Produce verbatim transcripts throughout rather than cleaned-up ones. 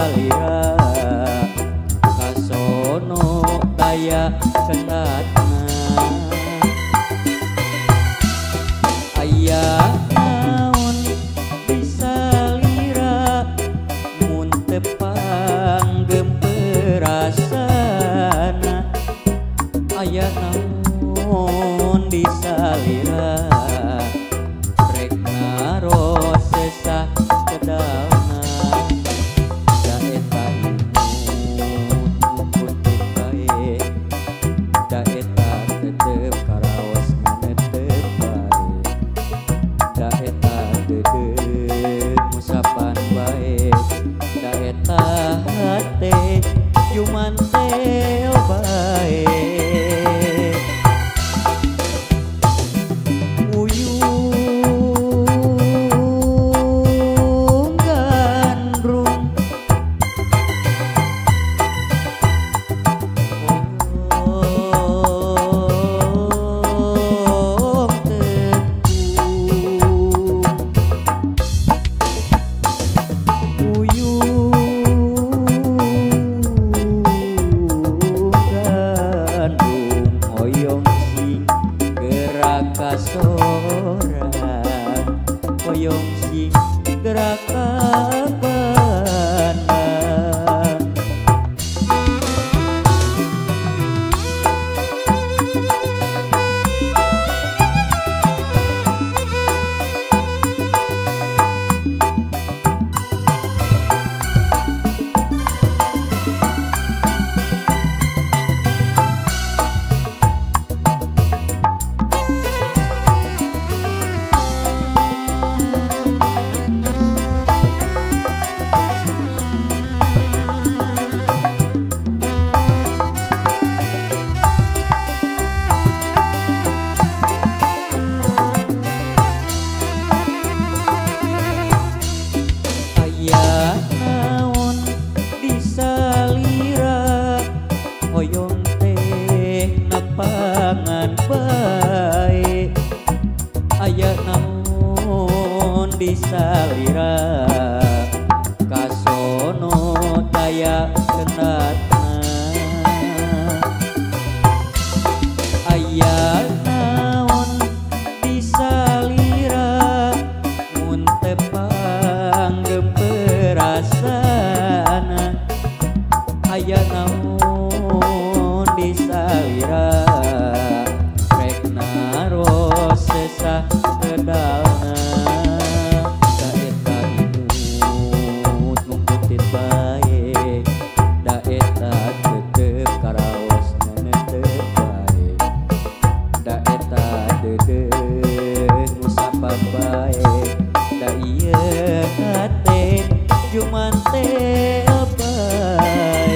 disalira kasono daya kenatna aya naon disalira mun teu panggem perasana aya naon disalira rek naros sesah kedalna da eta imut putih bae da eta tetep karaos nganetep bae da eta dedeuh musapan bae da eta hate jumantel bae hoyong sing gerak kabana hoyong teh napangan bae aya naon disalira kasono daya kenatna aya naon disalira mun teu panggem perasana aya naon disalira rek naros sesah kedalna da eta imut mungkutit bae da eta tetep karaos nganetep bae da eta dedeuh musapan bae da ieu hate jumantel bae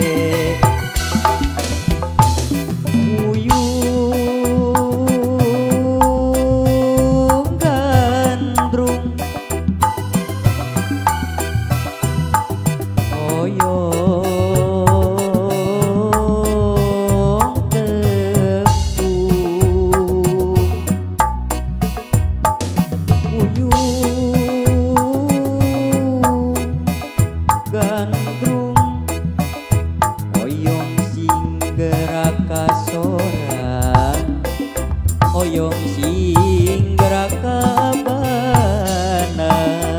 hoyong sing gerak kabana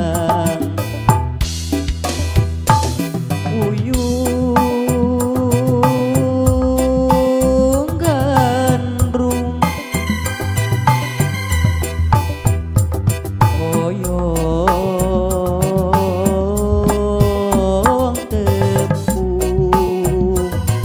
uyung gandrung hoyong tepung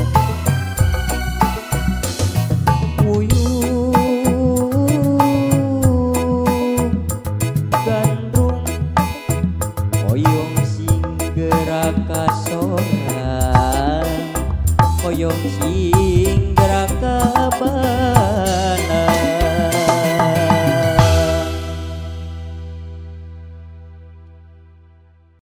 hoyong sing gerak kasoran hoyong sing gerak kabana